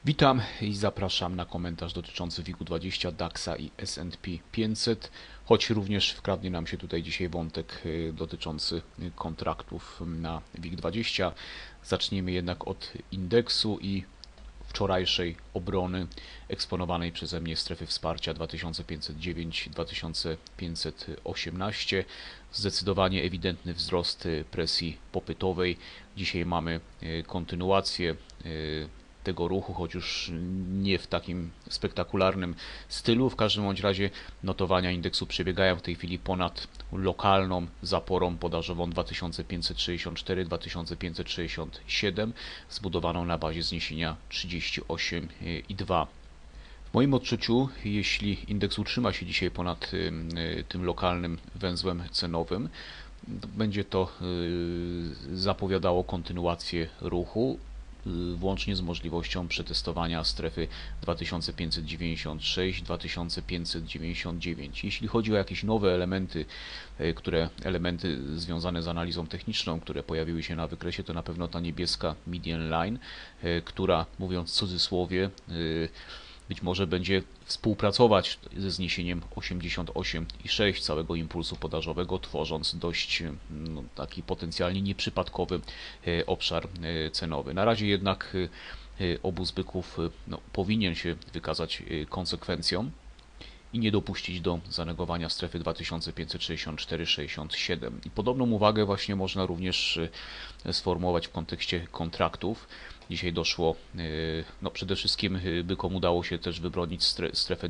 Witam i zapraszam na komentarz dotyczący WIG-20, DAX-a i S&P 500, choć również wkradnie nam się tutaj dzisiaj wątek dotyczący kontraktów na WIG-20. Zaczniemy jednak od indeksu i wczorajszej obrony eksponowanej przeze mnie strefy wsparcia 2509-2518. Zdecydowanie ewidentny wzrost presji popytowej. Dzisiaj mamy kontynuację tego ruchu, choć już nie w takim spektakularnym stylu. W każdym bądź razie notowania indeksu przebiegają w tej chwili ponad lokalną zaporą podażową 2564-2567, zbudowaną na bazie zniesienia 38,2. W moim odczuciu, jeśli indeks utrzyma się dzisiaj ponad tym lokalnym węzłem cenowym, będzie to zapowiadało kontynuację ruchu, włącznie z możliwością przetestowania strefy 2596-2599. Jeśli chodzi o jakieś nowe elementy, elementy związane z analizą techniczną, które pojawiły się na wykresie, to na pewno ta niebieska median line, która, mówiąc w cudzysłowie, być może będzie współpracować ze zniesieniem 88,6 całego impulsu podażowego, tworząc dość taki potencjalnie nieprzypadkowy obszar cenowy. Na razie jednak obóz byków powinien się wykazać konsekwencją i nie dopuścić do zanegowania strefy 2564-67. I podobną uwagę właśnie można również sformułować w kontekście kontraktów. Dzisiaj doszło, przede wszystkim bykom udało się też wybronić strefę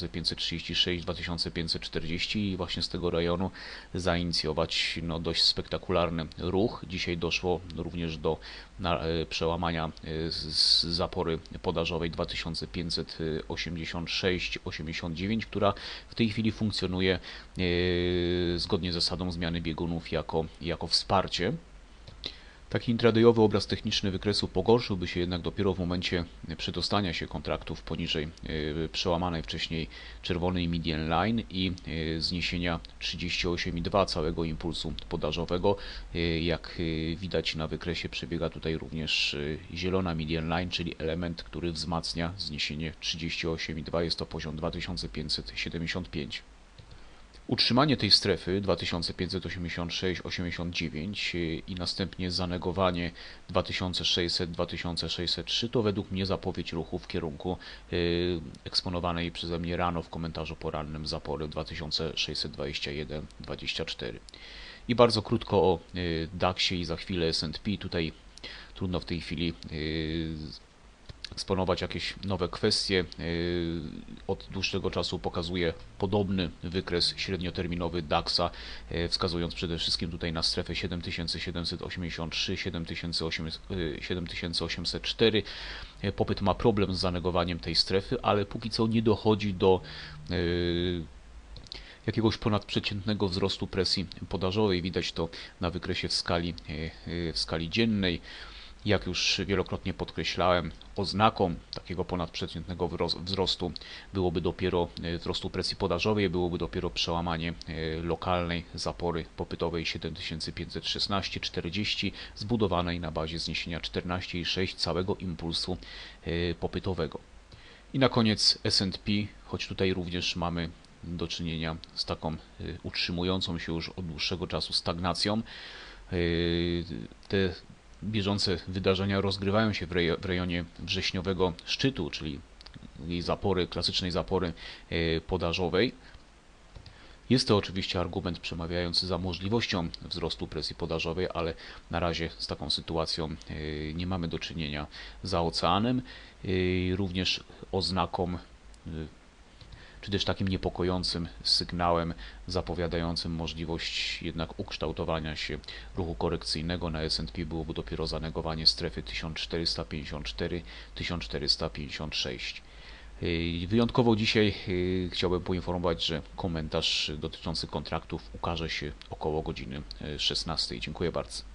2536-2540 i właśnie z tego rejonu zainicjować dość spektakularny ruch. Dzisiaj doszło również do przełamania zapory podażowej 2586-89, która w tej chwili funkcjonuje zgodnie z zasadą zmiany biegunów jako wsparcie. Taki intradayowy obraz techniczny wykresu pogorszyłby się jednak dopiero w momencie przedostania się kontraktów poniżej przełamanej wcześniej czerwonej median line i zniesienia 38,2 całego impulsu podażowego. Jak widać na wykresie, przebiega tutaj również zielona median line, czyli element, który wzmacnia zniesienie 38,2. Jest to poziom 2575. Utrzymanie tej strefy 2586-89 i następnie zanegowanie 2600-2603 to według mnie zapowiedź ruchu w kierunku eksponowanej przeze mnie rano w komentarzu porannym zapory 2621-24. I bardzo krótko o DAX-ie i za chwilę S&P. Tutaj trudno w tej chwili eksponować jakieś nowe kwestie. Od dłuższego czasu pokazuje podobny wykres średnioterminowy DAX-a, wskazując przede wszystkim tutaj na strefę 7783-7804. Popyt ma problem z zanegowaniem tej strefy, ale póki co nie dochodzi do jakiegoś ponadprzeciętnego wzrostu presji podażowej. Widać to na wykresie w skali dziennej. Jak już wielokrotnie podkreślałem, oznaką takiego ponadprzeciętnego wzrostu byłoby dopiero wzrostu presji podażowej, byłoby dopiero przełamanie lokalnej zapory popytowej 7516,40 zbudowanej na bazie zniesienia 14,6 całego impulsu popytowego. I na koniec S&P, choć tutaj również mamy do czynienia z taką utrzymującą się już od dłuższego czasu stagnacją. Te bieżące wydarzenia rozgrywają się w rejonie wrześniowego szczytu, czyli jej zapory, klasycznej zapory podażowej. Jest to oczywiście argument przemawiający za możliwością wzrostu presji podażowej, ale na razie z taką sytuacją nie mamy do czynienia za oceanem. Również oznaką czy też takim niepokojącym sygnałem zapowiadającym możliwość jednak ukształtowania się ruchu korekcyjnego na S&P byłoby dopiero zanegowanie strefy 1454-1456. Wyjątkowo dzisiaj chciałbym poinformować, że komentarz dotyczący kontraktów ukaże się około godziny 16. Dziękuję bardzo.